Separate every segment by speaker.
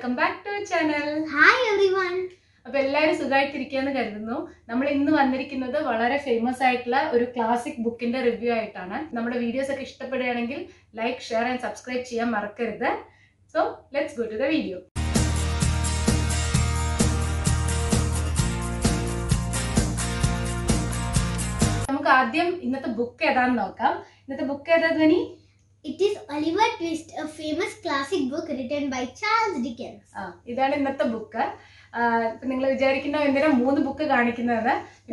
Speaker 1: welcome back to our channel.
Speaker 2: Hi everyone.
Speaker 1: അപ്പോൾ എല്ലാവരും സുഖമായിട്ടിരിക്കുകയെന്ന് കരുതുന്നു. നമ്മൾ ഇന്ന് വന്നിരിക്കുന്നത് വളരെ ഫേമസ് ആയിട്ടുള്ള ഒരു ക്ലാസിക് ബുക്കിന്റെ റിവ്യൂ ആയിട്ടാണ്. നമ്മുടെ വീഡിയോസ് ഒക്കെ ഇഷ്ടപ്പെടുകയാണെങ്കിൽ ലൈക്ക്, ഷെയർ ആൻഡ് സബ്സ്ക്രൈബ് ചെയ്യാൻ മറക്കരുത്. So let's go to the video. നമുക്ക് ആദ്യം ഇന്നത്തെ ബുക്ക് ഏതാണെന്ന് നോക്കാം. ഇന്നത്തെ ബുക്ക് ഏതാ ധ്വനി?
Speaker 2: It is Oliver Twist, a famous classic book written by Charles Dickens.
Speaker 1: ഇതാണ് ഇന്നത്തെ ബുക്ക്. നിങ്ങൾ വിചാരിക്കുന്ന എന്തിനാ മൂന്ന് ബുക്ക് കാണിക്കുന്നത്?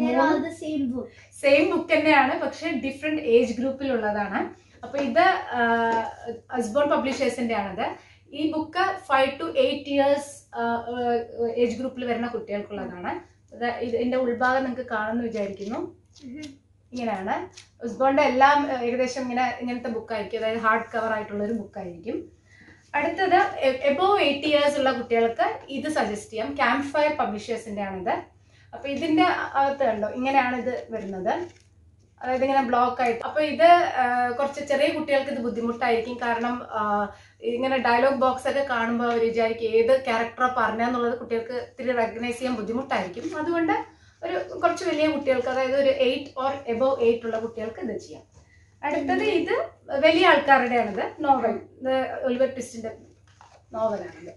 Speaker 1: സെയിം ബുക്ക് തന്നെയാണ്, പക്ഷെ ഡിഫറെന്റ് ഏജ് ഗ്രൂപ്പിലുള്ളതാണ്. അപ്പൊ ഇത് അസ്ബോൺ പബ്ലിഷേഴ്സിന്റെ ആണത്. ഈ ബുക്ക് 5 to 8 years ഏജ് ഗ്രൂപ്പിൽ വരുന്ന കുട്ടികൾക്കുള്ളതാണ്. ഇതിന്റെ ഉൾഭാഗം നിങ്ങൾക്ക് കാണുമെന്ന് വിചാരിക്കുന്നു. ഇങ്ങനെയാണ് ഉസ്ബോണിന്റെ എല്ലാം ഏകദേശം ഇങ്ങനത്തെ ബുക്കായിരിക്കും, അതായത് ഹാർഡ് കവർ ആയിട്ടുള്ള ഒരു ബുക്കായിരിക്കും. അടുത്തത് എബോവ് 80 years ഉള്ള കുട്ടികൾക്ക് ഇത് സജസ്റ്റ് ചെയ്യാം. ക്യാമ്പ് ഫയർ പബ്ലിഷേഴ്സിന്റെ ആണിത്. അപ്പൊ ഇതിന്റെ അകത്ത് കണ്ടോ ഇങ്ങനെയാണ് ഇത് വരുന്നത്, അതായത് ഇങ്ങനെ ബ്ലോക്ക് ആയിട്ട്. അപ്പൊ ഇത് കുറച്ച് ചെറിയ കുട്ടികൾക്ക് ഇത് ബുദ്ധിമുട്ടായിരിക്കും, കാരണം ഇങ്ങനെ ഡയലോഗ് ബോക്സ് ഒക്കെ കാണുമ്പോൾ അവർ വിചാരിക്കും ഏത് ക്യാരക്ടറാ പറഞ്ഞെന്നുള്ളത് കുട്ടികൾക്ക് ഇത്തിരി റെക്കഗ്നൈസ് ചെയ്യാൻ ബുദ്ധിമുട്ടായിരിക്കും. അതുകൊണ്ട് ഒരു കുറച്ച് വലിയ കുട്ടികൾക്ക്, അതായത് ഒരു 8 or above 8 ഉള്ള കുട്ടികൾക്ക് ഇത് ചെയ്യാം. അടുത്തത് ഇത് വലിയ ആൾക്കാരുടെയാണിത്. നോവൽ, ഒലിവർ ട്വിസ്റ്റിന്റെ നോവലാണിത്.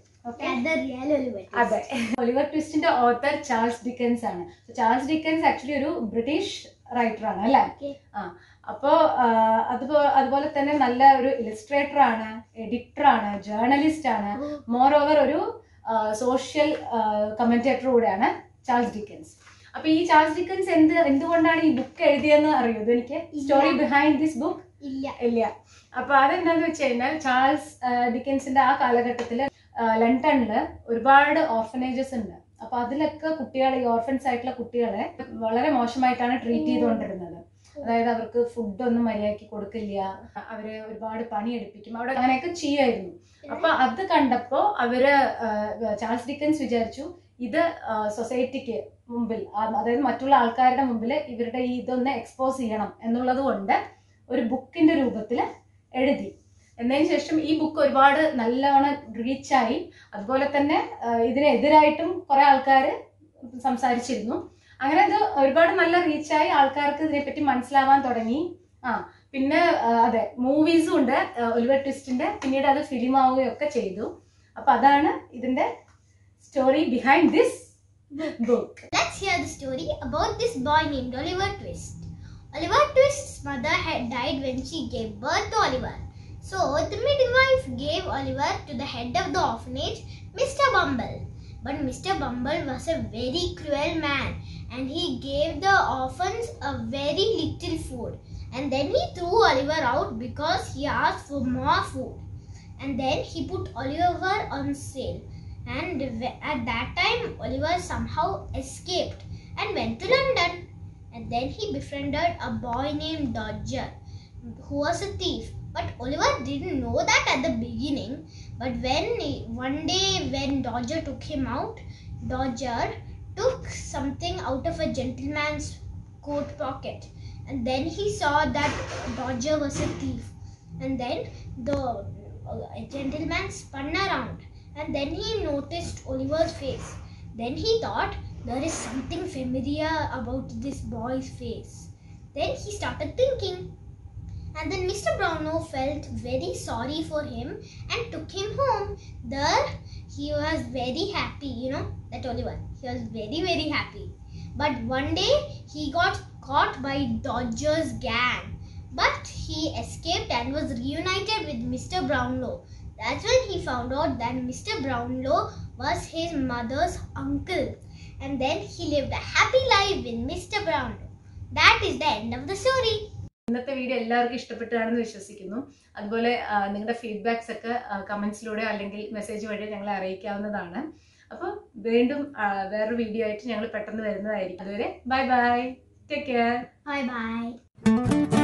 Speaker 1: അതെ, ഒലിവർ ട്വിസ്റ്റിന്റെ ഓത്തർ ചാൾസ് ഡിക്കൻസ് ആണ്. ചാൾസ് ഡിക്കൻസ് ആക്ച്വലി ഒരു ബ്രിട്ടീഷ് റൈറ്റർ ആണ് അല്ലേ? അപ്പോ അതുപോലെ തന്നെ നല്ല ഒരു ഇലസ്ട്രേറ്റർ ആണ്, എഡിറ്റർ ആണ്, ജേർണലിസ്റ്റ് ആണ്. മോർ ഓവർ ഒരു സോഷ്യൽ കമന്റേറ്റർ കൂടെയാണ് ചാൾസ് ഡിക്കൻസ്. അപ്പൊ ഈ ചാൾസ് ഡിക്കൻസ് എന്തുകൊണ്ടാണ് ഈ ബുക്ക് എഴുതിയെന്ന് അറിയോ? എനിക്ക് സ്റ്റോറി ബിഹൈൻഡ് ദിസ് ബുക്ക് ഇല്ല. അപ്പൊ അതെന്താന്ന് വെച്ച് കഴിഞ്ഞാൽ, ചാൾസ് ഡിക്കൻസിന്റെ ആ കാലഘട്ടത്തില് ലണ്ടനില് ഒരുപാട് ഓർഫനേജസ് ഉണ്ട്. അപ്പൊ അതിലൊക്കെ കുട്ടികളെ, ഈ ഓർഫൻസ് ആയിട്ടുള്ള കുട്ടികളെ വളരെ മോശമായിട്ടാണ് ട്രീറ്റ് ചെയ്തുകൊണ്ടിരുന്നത്. അതായത് അവർക്ക് ഫുഡൊന്നും മര്യാദയ്ക്ക് കൊടുക്കില്ല, അവര് ഒരുപാട് പണിയെടുപ്പിക്കും, അവിടെ അങ്ങനെയൊക്കെ ചെയ്യുമായിരുന്നു. അപ്പൊ അത് കണ്ടപ്പോ ചാൾസ് ഡിക്കൻസ് വിചാരിച്ചു ഇത് സൊസൈറ്റിക്ക് മുമ്പിൽ, അതായത് മറ്റുള്ള ആൾക്കാരുടെ മുമ്പിൽ ഇവരുടെ ഇതൊന്ന് എക്സ്പോസ് ചെയ്യണം എന്നുള്ളത് കൊണ്ട് ഒരു ബുക്കിന്റെ രൂപത്തിൽ എഴുതി. എന്നതിന് ശേഷം ഈ ബുക്ക് ഒരുപാട് നല്ലവണ്ണം റീച്ചായി. അതുപോലെ തന്നെ ഇതിനെതിരായിട്ടും കുറെ ആൾക്കാർ സംസാരിച്ചിരുന്നു. അങ്ങനെ ഇത് ഒരുപാട് നല്ല റീച്ചായി, ആൾക്കാർക്ക് ഇതിനെപ്പറ്റി മനസ്സിലാവാൻ തുടങ്ങി. പിന്നെ അതെ, മൂവീസും ഉണ്ട് ഒലിവർ ട്വിസ്റ്റിന്റെ. പിന്നീട് അത് ഫിലിം ആവുകയൊക്കെ ചെയ്തു. അപ്പൊ അതാണ് ഇതിന്റെ story behind this book.
Speaker 2: Let's hear the story about this boy named Oliver Twist. Oliver Twist's mother had died when she gave birth to Oliver. So the midwife gave Oliver to the head of the orphanage, Mr. Bumble. But Mr. Bumble was a very cruel man, and he gave the orphans a very little food. And then he threw Oliver out because he asked for more food. And then he put Oliver on sale. And at that time, Oliver somehow escaped and went to London. And then he befriended a boy named Dodger, who was a thief. But Oliver didn't know that at the beginning. But one day when Dodger took him out, Dodger took something out of a gentleman's coat pocket. And then he saw that Dodger was a thief. And then the gentleman spun around. And then he noticed Oliver's face. Then he thought, there is something familiar about this boy's face. Then he started thinking. And then Mr. Brownlow felt very sorry for him and took him home. There he was very happy, that Oliver. He was very, very happy. But one day he got caught by Dodger's gang. But he escaped and was reunited with Mr. Brownlow. That's when he found out that Mr. Brownlow was his mother's uncle. And then he lived a happy life with Mr. Brownlow. That is the end of the story.
Speaker 1: ഇന്നത്തെ video എല്ലാവർക്കും ഇഷ്ടപ്പെട്ടാണെന്ന് വിശ്വസിക്കുന്നു. അതുപോലെ നിങ്ങളുടെ feedbacks ഒക്കെ കമന്റ്സിലൂടെ അല്ലെങ്കിൽ message വഴി ഞങ്ങളെ അറിയിക്കാവുന്നതാണ്. അപ്പോൾ വീണ്ടും വേറൊരു വീഡിയോ ആയിട്ട് ഞങ്ങൾ പെട്ടെന്ന് വരുന്നതായിരിക്കും. അതുവരെ bye bye, take care,
Speaker 2: bye by.